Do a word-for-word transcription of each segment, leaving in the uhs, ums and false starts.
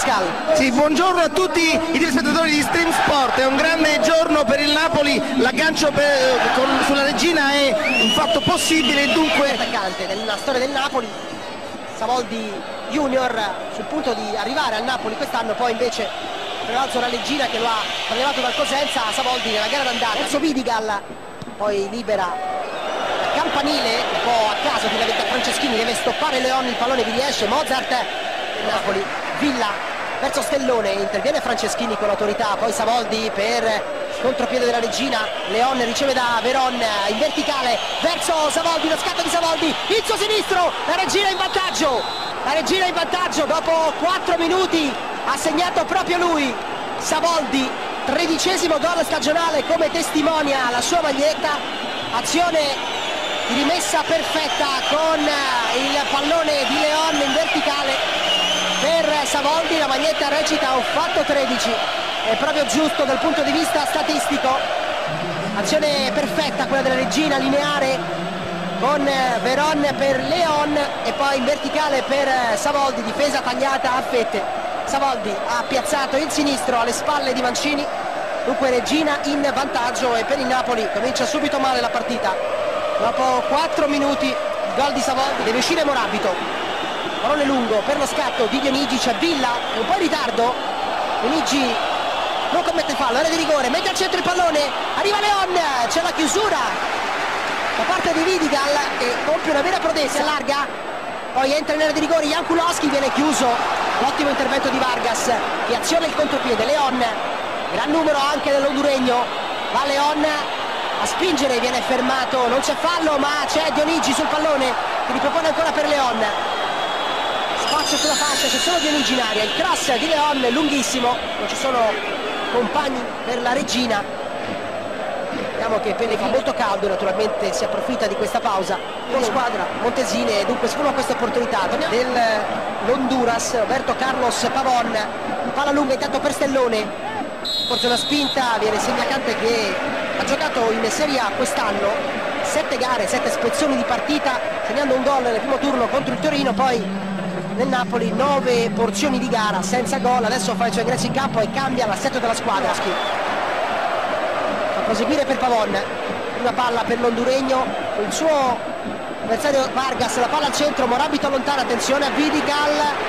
Pascal. Sì, buongiorno a tutti i telespettatori di Stream Sport. È un grande giorno per il Napoli, l'aggancio per, con, sulla Regina è un fatto possibile, dunque attaccante della storia del Napoli, Savoldi Junior, sul punto di arrivare al Napoli quest'anno, poi invece prevalso la Regina che lo ha prelevato dal Cosenza. Savoldi nella gara d'andata verso Vidigal, poi libera Campanile un po' a caso, finalmente Franceschini deve stoppare Leon, il pallone vi riesce, Mozart del Napoli, Villa verso Stellone, interviene Franceschini con l'autorità, poi Savoldi per contropiede della Regina, Leon riceve da Veron in verticale verso Savoldi, lo scatto di Savoldi, il suo sinistro, la Regina in vantaggio, la Regina in vantaggio dopo quattro minuti, ha segnato proprio lui, Savoldi, tredicesimo gol stagionale, come testimonia la sua maglietta, azione di rimessa perfetta con il pallone di Leon in verticale per Savoldi, la maglietta recita un fatto tredici, è proprio giusto dal punto di vista statistico, azione perfetta quella della Regina, lineare con Veron per Leon e poi in verticale per Savoldi, difesa tagliata a fette, Savoldi ha piazzato il sinistro alle spalle di Mancini, dunque Regina in vantaggio e per il Napoli comincia subito male la partita. Dopo quattro minuti gol di Savoldi, deve uscire Morabito, pallone lungo per lo scatto di Dionigi, c'è Villa, è un po' in ritardo, Dionigi non commette fallo, area di rigore, mette al centro il pallone, arriva Leon, c'è la chiusura da parte di Vidigal che compie una vera prodezza, allarga, poi entra in area di rigore, Jankulowski, viene chiuso, l'ottimo intervento di Vargas che aziona il contropiede, Leon, gran numero anche dell'Honduregno, va Leon a spingere, viene fermato, non c'è fallo ma c'è Dionigi sul pallone che ripropone ancora per Leon, spazio sulla fascia, c'è solo Dionigi in aria, il cross di Leon lunghissimo, non ci sono compagni per la Regina, vediamo che Pelle fa molto caldo, naturalmente si approfitta di questa pausa con squadra Montesine e dunque sfrutta questa opportunità dell'Honduras, Roberto Carlos Pavon, palla lunga intanto per Stellone, forse una spinta, viene Segnacante che ha giocato in Serie A quest'anno, sette gare, sette spezzoni di partita, segnando un gol nel primo turno contro il Torino, poi nel Napoli nove porzioni di gara senza gol, adesso fa i suoi ingressi in campo e cambia l'assetto della squadra. Fa proseguire per Pavon, prima palla per l'Honduregno, il suo avversario Vargas, la palla al centro, Morabito allontana, attenzione a Vidigal,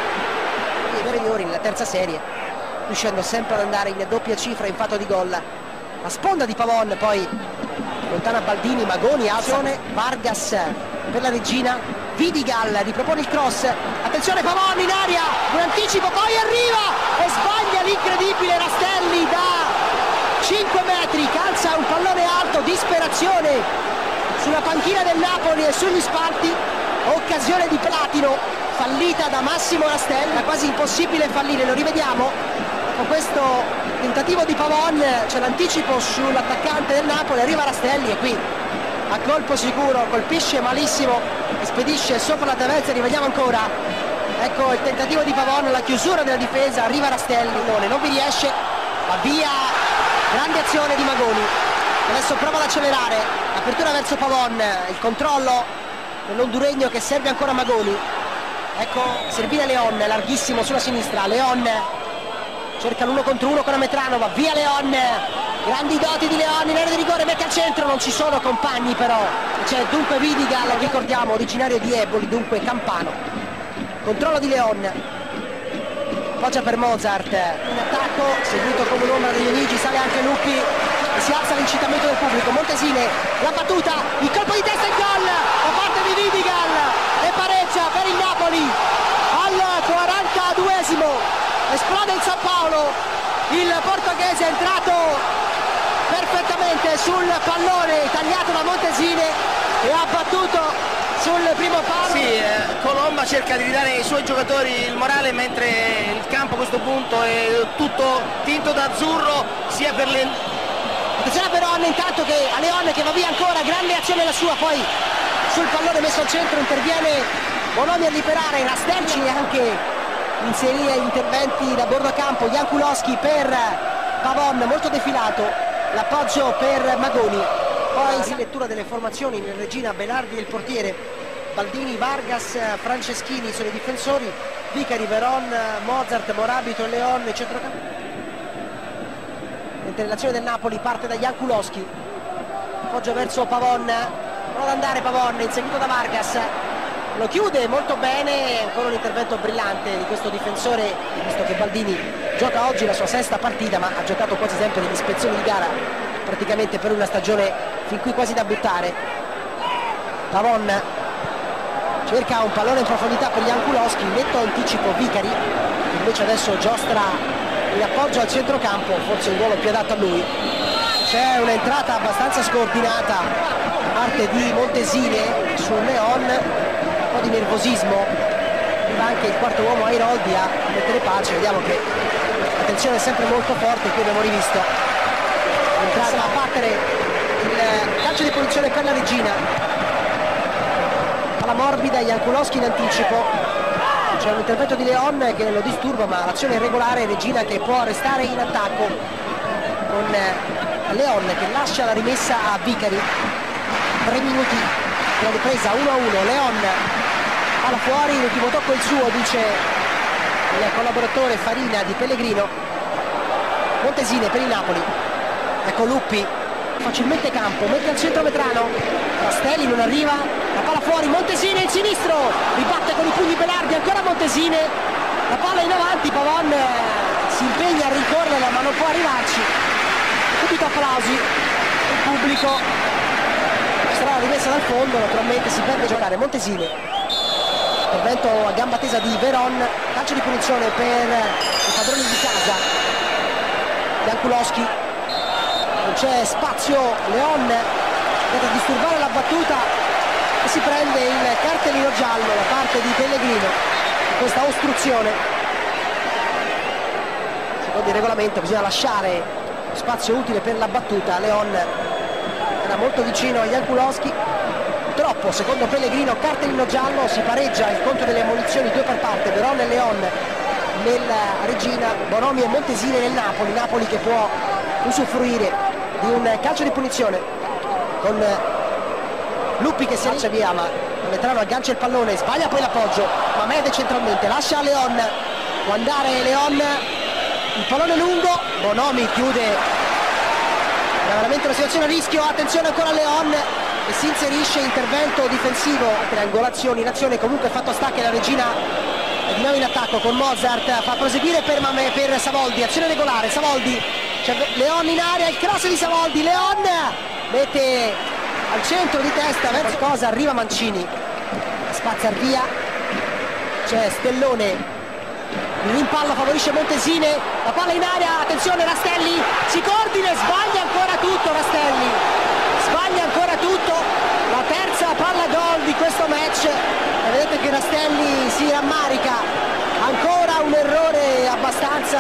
i veri migliori nella terza serie, riuscendo sempre ad andare in doppia cifra in fatto di gol. La sponda di Pavon, poi lontana Baldini, Magoni, azione, Vargas per la Regina, Vidigal ripropone il cross, attenzione Pavon in aria, un anticipo, poi arriva e sbaglia l'incredibile Rastelli da cinque metri, calza un pallone alto, disperazione sulla panchina del Napoli e sugli spalti, occasione di Platino, fallita da Massimo Rastelli, era quasi impossibile fallire, lo rivediamo. Con questo tentativo di Pavon c'è l'anticipo sull'attaccante del Napoli, arriva Rastelli e qui a colpo sicuro colpisce malissimo e spedisce sopra la traversa, rivediamo ancora, ecco il tentativo di Pavon, la chiusura della difesa, arriva Rastelli, non vi riesce, va via, grande azione di Magoni, adesso prova ad accelerare, apertura verso Pavon, il controllo dell'Honduregno che serve ancora Magoni, ecco servire Leon, larghissimo sulla sinistra, Leon cerca l'uno contro uno con Ametrano, va via Leon, grandi doti di Leon in area di rigore, mette al centro, non ci sono compagni però, c'è dunque Vidigal, ricordiamo originario di Eboli, dunque Campano, controllo di Leon, poggia per Mozart, in attacco, seguito come un'ombra di Dionigi, sale anche Luppi e si alza l'incitamento del pubblico, Montesine, la battuta, il colpo di testa e il gol da parte di Vidigal e pareggia per il Napoli al quarantaduesimo. Esplode il San Paolo, il portoghese è entrato perfettamente sul pallone tagliato da Montesine e ha battuto sul primo palo. Sì, eh, Colomba cerca di ridare ai suoi giocatori il morale mentre il campo a questo punto è tutto tinto d'azzurro sia per le... Attenzione a Veron intanto che a Leon che va via ancora, grande azione la sua, poi sul pallone messo al centro interviene Bonomi a liberare Rastelli e anche inserire interventi da bordo campo, Jankulowski per Pavon, molto defilato, l'appoggio per Magoni, poi si lettura delle formazioni nel Regina, Benardi e il portiere, Baldini, Vargas, Franceschini sono i difensori, Vicari, Veron, Mozart, Morabito e Leon in centrocampo. Mentre l'azione del Napoli parte da Jankulowski, appoggia verso Pavon, prova ad andare Pavon, inseguito da Vargas, lo chiude molto bene. Ancora un intervento brillante di questo difensore, visto che Baldini gioca oggi la sua sesta partita, ma ha giocato quasi sempre delle ispezioni di gara praticamente per una stagione fin qui quasi da buttare. Pavon cerca un pallone in profondità per Jankulowski, netto anticipo Vicari, che invece adesso giostra in appoggio al centrocampo, forse il ruolo più adatto a lui. C'è un'entrata abbastanza scordinata da parte di Montesine su Leon, un po' di nervosismo, arriva anche il quarto uomo Airoldi a mettere pace. Vediamo che la tensione è sempre molto forte. Qui abbiamo rivisto l'entrata a battere il calcio di punizione per la Regina, la morbida, Jankulowski in anticipo, c'è un intervento di Leon che lo disturba, ma l'azione è regolare. Regina che può restare in attacco con Leon che lascia la rimessa a Vicari. Tre minuti della ripresa, uno a uno. Leon palla fuori, l'ultimo tocco è il suo, dice il collaboratore Farina di Pellegrino. Montesine per il Napoli, ecco Luppi, facilmente campo, mette al centro Vetrano, Rastelli non arriva, la palla fuori, Montesine il sinistro, ribatte con i pugni Belardi, ancora Montesine, la palla in avanti, Pavon si impegna a rincorrerla ma non può arrivarci, subito applausi, il pubblico, sarà la rimessa dal fondo, naturalmente si perde a giocare. Montesine, intervento a gamba tesa di Veron, calcio di punizione per i padroni di casa. Jankulowski, non c'è spazio, Leon deve disturbare la battuta e si prende il cartellino giallo da parte di Pellegrino, questa ostruzione. Secondo il regolamento bisogna lasciare spazio utile per la battuta. Leon era molto vicino a Jankulowski, troppo secondo Pellegrino, cartellino giallo, si pareggia il conto delle ammonizioni, due per parte, Veron e Leon nella Regina, Bonomi e Montesine nel Napoli. Napoli che può usufruire di un calcio di punizione con Luppi che si alza via, ma Vetrano aggancia il pallone, sbaglia poi l'appoggio, Mamede centralmente, lascia a Leon, può andare Leon, il pallone lungo, Bonomi chiude, è veramente una situazione a rischio, attenzione ancora a Leon e si inserisce, intervento difensivo, triangolazioni in azione, comunque fatto sta che la Regina è di nuovo in attacco con Mozart, fa proseguire per, Mame, per Savoldi, azione regolare, Savoldi, c'è Leon in area, il cross di Savoldi, Leon mette al centro di testa verso cosa, arriva Mancini, spazza via, c'è Stellone, il rimpallo favorisce Montesine, la palla in area, attenzione Rastelli, si coordina e sbaglia ancora tutto Rastelli, sbaglia ancora tutto, la terza palla gol di questo match e vedete che Rastelli si rammarica, ancora un errore abbastanza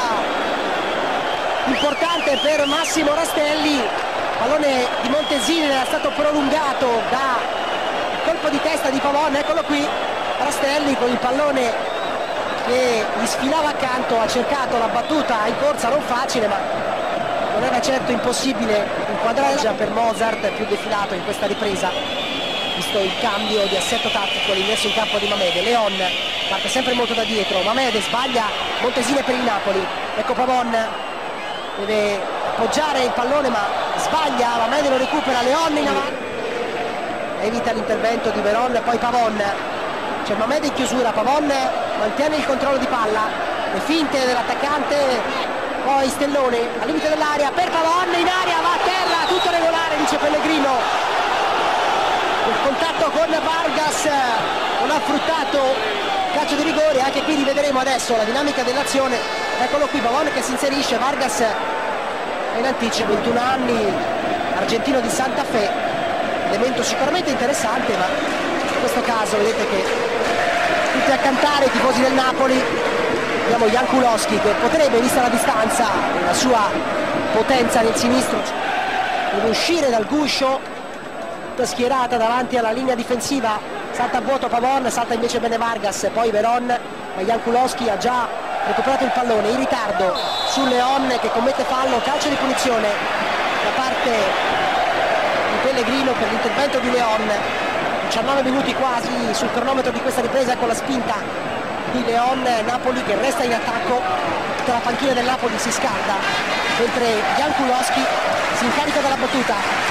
importante per Massimo Rastelli. Pallone di Montesine era stato prolungato da colpo di testa di Pavon, eccolo qui Rastelli con il pallone che gli sfilava accanto, ha cercato la battuta in corsa, non facile ma non era certo impossibile inquadrare già per Mozart, più defilato in questa ripresa visto il cambio di assetto tattico, l'ingresso in campo di Mamede. Leon parte sempre molto da dietro, Mamede sbaglia, Montesine per il Napoli, ecco Pavon deve appoggiare il pallone ma sbaglia, Mamede lo recupera, Leon in avanti, evita l'intervento di Veron, poi Pavon, c'è Mamede in chiusura, Pavon mantiene il controllo di palla, le finte dell'attaccante, poi Stellone al limite dell'area per Pavon, in area, va a terra, tutto regolare dice Pellegrino, il contatto con Vargas non ha fruttato calcio di rigore, anche qui rivedremo adesso la dinamica dell'azione, eccolo qui Pavon che si inserisce, Vargas in anticipo, ventuno anni, argentino di Santa Fe, elemento sicuramente interessante, ma in questo caso vedete che tutti a cantare i tifosi del Napoli. Abbiamo Jankulowski che potrebbe, vista la distanza, la sua potenza nel sinistro, deve uscire dal guscio, tutta schierata davanti alla linea difensiva, salta a vuoto Pavon, salta invece bene Vargas, poi Veron, ma Jankulowski ha già recuperato il pallone, in ritardo su Leon che commette fallo, calcio di punizione da parte di Pellegrino per l'intervento di Leon. Diciannove minuti quasi sul cronometro di questa ripresa con la spinta di Leon. Napoli che resta in attacco, tutta la panchina del Napoli si scalda, mentre Jankulowski si incarica della battuta,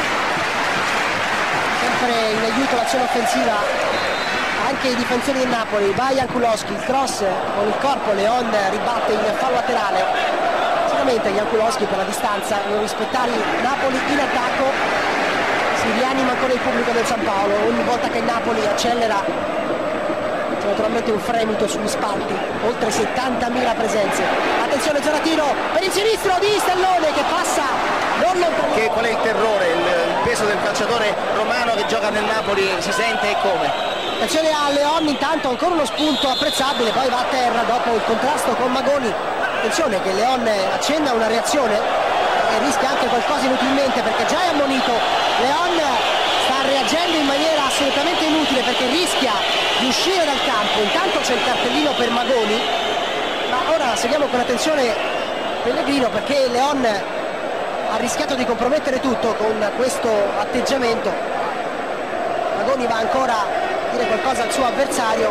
sempre in aiuto l'azione offensiva anche i difensori del Napoli. Va Jankulowski, il cross con il corpo, Leon ribatte in fallo laterale. Sicuramente Jankulowski per la distanza, non rispettare Napoli in attacco, si rianima ancora il pubblico del San Paolo. Ogni volta che il Napoli accelera c'è naturalmente un fremito sugli spalti, oltre settantamila presenze. Attenzione, zona tiro per il sinistro di Stellone che passa non lontano. Che, qual è il terrore, il, il peso del calciatore romano che gioca nel Napoli si sente e come? Attenzione a Leon, intanto ancora uno spunto apprezzabile, poi va a terra dopo il contrasto con Magoni. Attenzione che Leon accenna una reazione e rischia anche qualcosa inutilmente perché già è ammonito. Leon sta reagendo in maniera assolutamente inutile perché rischia di uscire dal campo. Intanto c'è il cartellino per Magoni, ma ora seguiamo con attenzione Pellegrino perché Leon ha rischiato di compromettere tutto con questo atteggiamento. Magoni va ancora a dire qualcosa al suo avversario,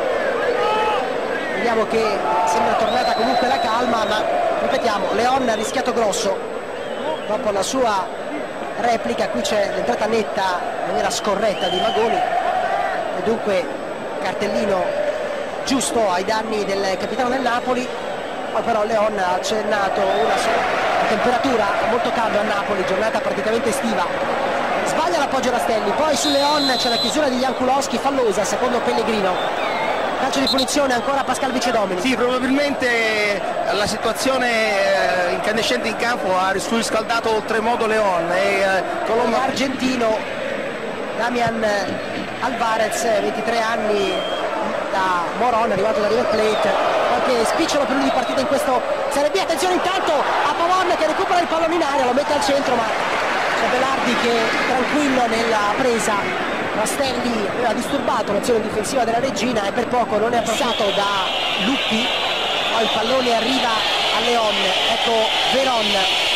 vediamo che sembra tornata comunque la calma, ma ripetiamo, Leon ha rischiato grosso dopo la sua replica. Qui c'è l'entrata netta in maniera scorretta di Magoni e dunque cartellino giusto ai danni del capitano del Napoli. Poi però Leon ha accennato una sola temperatura molto calda a Napoli, giornata praticamente estiva. Sbaglia l'appoggio Rastelli, poi su Leon c'è la chiusura di Jankulowski fallosa secondo Pellegrino. Calcio di punizione ancora Pascal Vicedomini. Sì, probabilmente la situazione incandescente in campo ha riscaldato oltremodo Leon e Colombo argentino Damian Alvarez, ventitré anni, da Moron, arrivato da River Plate, qualche spicciolo per lui di partita in questo Serie B. Attenzione intanto a Pavon che recupera il pallone in aria, lo mette al centro, ma c'è Belardi che tranquillo nella presa. Rastelli aveva disturbato l'azione difensiva della Regina e per poco non è passato da Luppi. Poi il pallone arriva a Leon, ecco Veron,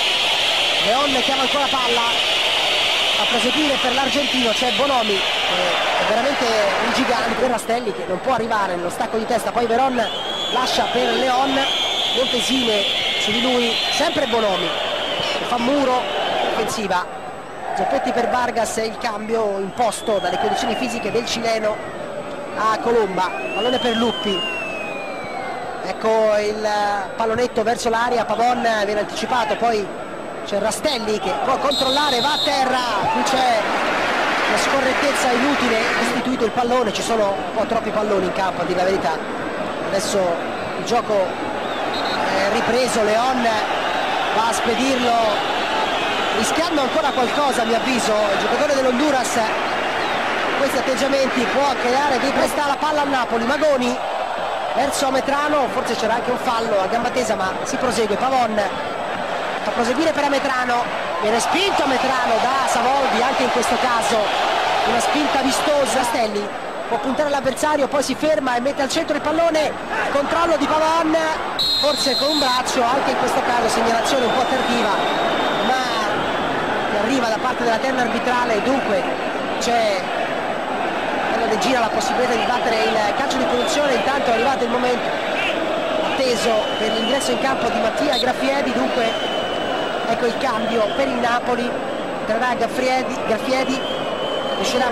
Leon chiama ancora palla a proseguire per l'argentino. C'è Bonomi, eh, è veramente un gigante per Rastelli che non può arrivare nello stacco di testa. Poi Veron lascia per Leon, Montesine su di lui, sempre Bonomi che fa muro, offensiva. Zoppetti per Vargas, il cambio imposto dalle condizioni fisiche del cileno a Colomba. Pallone per Luppi, ecco il pallonetto verso l'aria, Pavon viene anticipato, poi c'è Rastelli che può controllare, va a terra, qui c'è una scorrettezza inutile, restituito il pallone, ci sono un po' troppi palloni in campo a dire la verità. Adesso il gioco è ripreso, Leon va a spedirlo rischiando ancora qualcosa a mio avviso. Il giocatore dell'Honduras con questi atteggiamenti può creare dei presta la palla al Napoli. Magoni verso Metrano, forse c'era anche un fallo a gamba tesa ma si prosegue. Pavon fa proseguire per Ametrano, viene spinto Ametrano da Savoldi anche in questo caso, una spinta vistosa. Rastelli può puntare l'avversario, poi si ferma e mette al centro il pallone, controllo di Pavon, forse con un braccio, anche in questo caso segnalazione un po' tardiva ma arriva da parte della terna arbitrale. Dunque c'è nella Regina la possibilità di battere il calcio di punizione. Intanto è arrivato il momento atteso per l'ingresso in campo di Mattia Graffiedi, dunque ecco il cambio per il Napoli. Entrerà Graffiedi, Graffiedi uscirà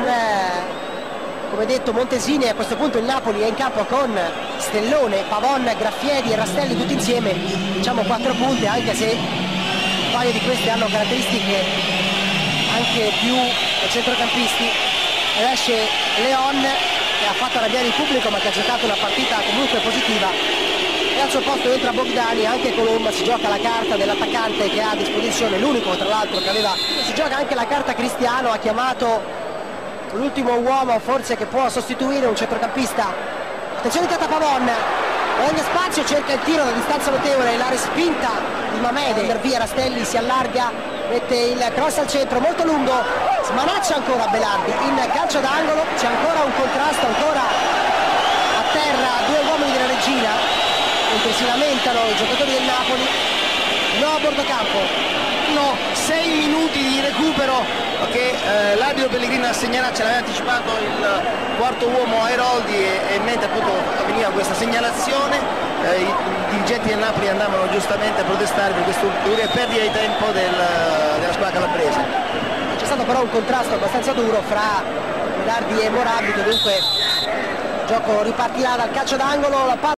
come detto Montesini. A questo punto il Napoli è in campo con Stellone, Pavon, Graffiedi e Rastelli tutti insieme, diciamo quattro punte, anche se un paio di queste hanno caratteristiche anche più centrocampisti. Ed esce Leon che ha fatto arrabbiare il pubblico ma che ha giocato una partita comunque positiva, e al suo posto entra Bogdani. Anche Colomba si gioca la carta dell'attaccante che ha a disposizione, l'unico tra l'altro che aveva, si gioca anche la carta Cristiano, ha chiamato l'ultimo uomo forse che può sostituire un centrocampista. Attenzione intanto a Pavon, prende spazio, cerca il tiro da distanza notevole, la respinta di Mamede, per via Rastelli si allarga, mette il cross al centro molto lungo, smanaccia ancora Belardi in calcio d'angolo. C'è ancora un contrasto, ancora a terra due uomini della Regina mentre si lamentano i giocatori del Napoli. No a bordo campo Inferno, sei minuti di recupero che eh, l'arbitro Pellegrino ha segnalato, ce l'aveva anticipato il quarto uomo Airoldi e, e mentre appunto avveniva questa segnalazione eh, i, i dirigenti del Napoli andavano giustamente a protestare per questa ulteriore perdita di tempo del, della squadra calabrese. C'è stato però un contrasto abbastanza duro fra Medardi e Morabito, dunque il gioco ripartirà dal calcio d'angolo, la palla